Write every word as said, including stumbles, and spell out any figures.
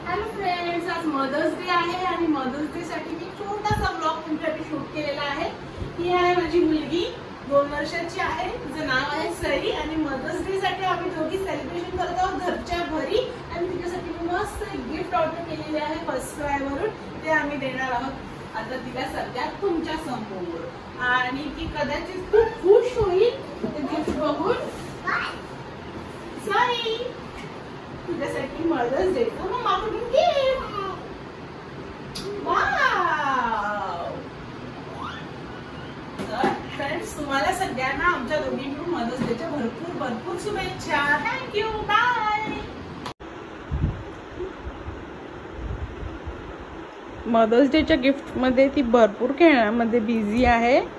Hello friends, आज Mother's Day आहे आणि मदर्स डे साठी मी छोटासा ब्लॉग तुमच्यासाठी शूट केलेला आहे। ही आहे माझी मुलगी, दोन वर्षाची आहे, तिचं नाव आहे सई आणि मदर्स डे साठी आम्ही दोघी सेलिब्रेशन करत आहोत घरच्या घरी आणि तिच्यासाठी मी मस्त एक गिफ्ट ऑर्डर केलेले आहे फर्स्ट क्राय वरून, ते आम्ही देणार आहोत आता तिला सगळ्यात तुमच्या समोर आणि ती कदाचित खूप खुश होईल ते गिफ्ट बघून। सई, तुझ्यासाठी मदर्स डे चं मग मागून गिफ्ट। वाव! तर फ्रेंड्स, तुम्हाला सगळ्यांना आमच्या दोघींकडून मदर्स डे च्या भरपूर भरपूर शुभेच्छा। Thank you, bye. मदर्स डे च्या गिफ्ट मध्ये ती भरपूर खेळण्यामध्ये बिझी आहे।